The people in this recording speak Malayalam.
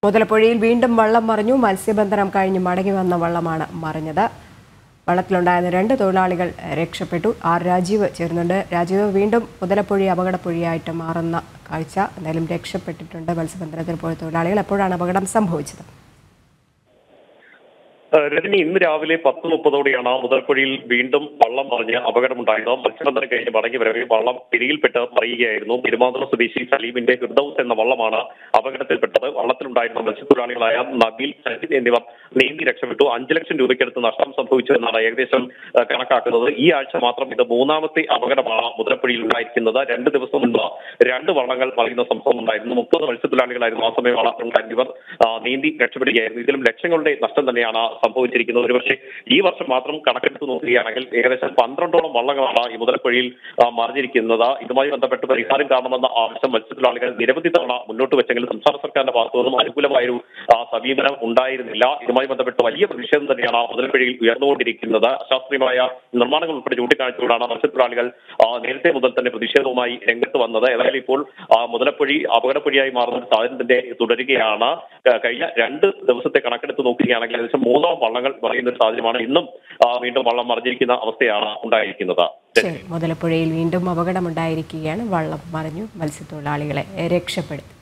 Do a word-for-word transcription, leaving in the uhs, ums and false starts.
മുതലപ്പുഴയിൽ വീണ്ടും വള്ളം മറിഞ്ഞു. മത്സ്യബന്ധനം കഴിഞ്ഞ് മടങ്ങി വന്ന വള്ളമാണ് മറിഞ്ഞത്. വള്ളത്തിലുണ്ടായിരുന്ന രണ്ട് തൊഴിലാളികൾ രക്ഷപ്പെട്ടു. ആർ രാജീവ് ചേരുന്നുണ്ട്. രാജീവ്, വീണ്ടും മുതലപ്പുഴ അപകടപ്പുഴയായിട്ട് മാറുന്ന കാഴ്ച. എന്തായാലും രക്ഷപ്പെട്ടിട്ടുണ്ട് മത്സ്യബന്ധനത്തിൽ പോയ തൊഴിലാളികൾ. എപ്പോഴാണ് അപകടം സംഭവിച്ചത്? രജനി, ഇന്ന് രാവിലെ പത്ത് മുപ്പതോടെയാണ് മുതലപ്പുഴയിൽ വീണ്ടും വള്ളം മറിഞ്ഞ് അപകടമുണ്ടായത്. മത്സ്യബന്ധനം കഴിഞ്ഞ് മടങ്ങി വരവെ വള്ളം പിടിയിൽപ്പെട്ട് മറിയുകയായിരുന്നു. തിരുമാന്തളം സ്വദേശി സലീമിന്റെ ഫിർദൌസ് എന്ന വള്ളമാണ് അപകടത്തിൽപ്പെട്ടത്. വള്ളത്തിലുണ്ടായിരുന്ന മത്സ്യത്തൊഴിലാളികളായ നബീൽ, സജിദ് എന്നിവർ നീന്തി രക്ഷപ്പെട്ടു. അഞ്ചു ലക്ഷം രൂപയ്ക്കടുത്ത് നഷ്ടം സംഭവിച്ചു എന്നാണ് ഏകദേശം കണക്കാക്കുന്നത്. ഈ ആഴ്ച മാത്രം ഇത് മൂന്നാമത്തെ അപകടമാണ് മുതലപ്പുഴയിൽ ഉണ്ടായിരിക്കുന്നത്. രണ്ട് ദിവസം മുമ്പ് രണ്ട് വള്ളങ്ങൾ മറിയുന്ന സംഭവം ഉണ്ടായിരുന്നു. മുപ്പത് മത്സ്യത്തൊഴിലാളികളായിരുന്നു ആ സമയം വള്ളത്തിലുണ്ടായിരുന്ന. ഇവർ നീന്തി രക്ഷപ്പെടുകയായിരുന്നു. ഇതിലും ലക്ഷങ്ങളുടെ നഷ്ടം തന്നെയാണ് സംഭവിച്ചിരിക്കുന്നത്. ഒരുപക്ഷെ ഈ വർഷം മാത്രം കണക്കെടുത്ത് നോക്കുകയാണെങ്കിൽ ഏകദേശം പന്ത്രണ്ടോളം വള്ളങ്ങളാണ് ഈ മുതലപ്പുഴയിൽ മറിഞ്ഞിരിക്കുന്നത്. ഇതുമായി ബന്ധപ്പെട്ട് പരിഹാരം കാണണമെന്ന ആവശ്യം മത്സ്യത്തൊഴിലാളികൾ നിരവധി തവണ മുന്നോട്ട് വെച്ചെങ്കിലും സംസ്ഥാന സർക്കാരിന്റെ ഭാഗത്തു നിന്നും അനുകൂലമായൊരു സമീപനം ഉണ്ടായിരുന്നില്ല. ഇതുമായി ബന്ധപ്പെട്ട് വലിയ പ്രതിഷേധം തന്നെയാണ് മുതലപ്പുഴയിൽ ഉയർന്നുകൊണ്ടിരിക്കുന്നത്. അശാസ്ത്രീയമായ നിർമ്മാണങ്ങൾ ഉൾപ്പെടെ ചൂണ്ടിക്കാണിച്ചുകൊണ്ടാണ് മത്സ്യത്തൊഴിലാളികൾ നേരത്തെ മുതൽ തന്നെ പ്രതിഷേധവുമായി രംഗത്ത് വന്നത്. ഏതായാലും ഇപ്പോൾ മുതലപ്പുഴ അപകടപ്പുഴയായി മാറുന്ന സാഹചര്യം തന്നെ തുടരുകയാണ്. കഴിഞ്ഞ രണ്ട് ദിവസത്തെ കണക്കെടുത്ത് നോക്കുകയാണെങ്കിൽ ഏകദേശം മൂന്നോ വള്ളങ്ങൾ മറിയുന്ന ഒരു സാഹചര്യമാണ്. ഇന്നും വീണ്ടും വള്ളം മറിഞ്ഞിരിക്കുന്ന അവസ്ഥയാണ് ഉണ്ടായിരിക്കുന്നത്. മുതലപ്പുഴയിൽ വീണ്ടും അപകടമുണ്ടായിരിക്കുകയാണ്. വള്ളം മറിഞ്ഞു, മത്സ്യത്തൊഴിലാളികളെ രക്ഷപ്പെടുത്തി.